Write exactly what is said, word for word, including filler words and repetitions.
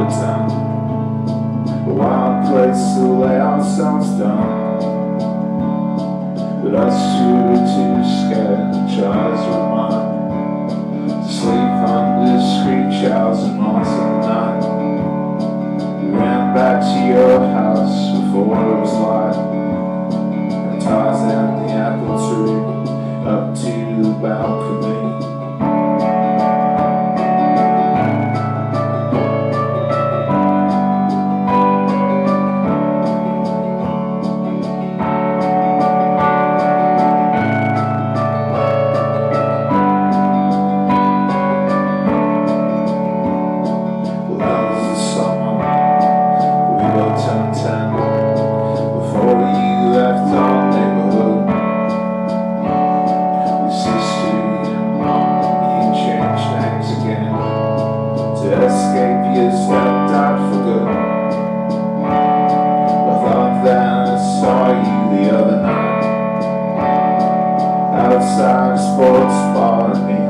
a town, a wild place to lay ourselves down. But us two were too scared to try to remind, to sleep under screech owls and months of the night. We ran back to your house before it was light, and Tarzan the apple tree up to the balcony. Escape, you stepped out for good. I thought that I saw you the other night outside a sports bar.